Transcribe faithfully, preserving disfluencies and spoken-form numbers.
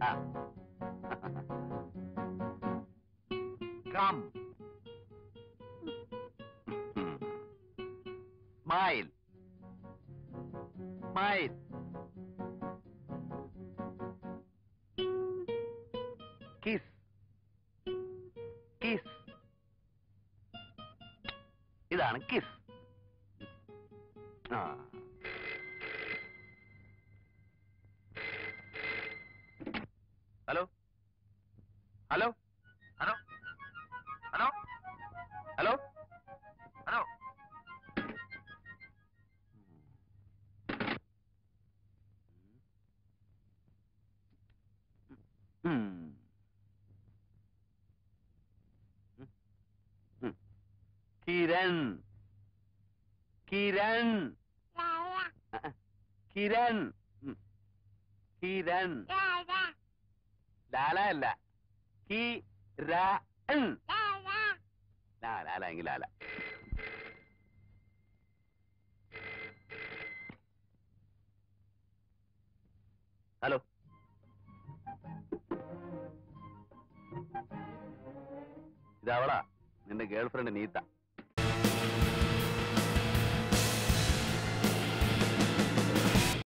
Come. Smile. Smile. Kiss. Kiss. ഇതാണ് kiss. ആ. Hello hello hello hello hello hello. Kiran. Kiran. Kiran. Kiran. Lala അല്ല, കിരൺ. ലാല എങ്കിൽ ലാല. ഹലോ. ഇതവളാ നിന്റെ ഗേൾ ഫ്രണ്ട് നീത്ത.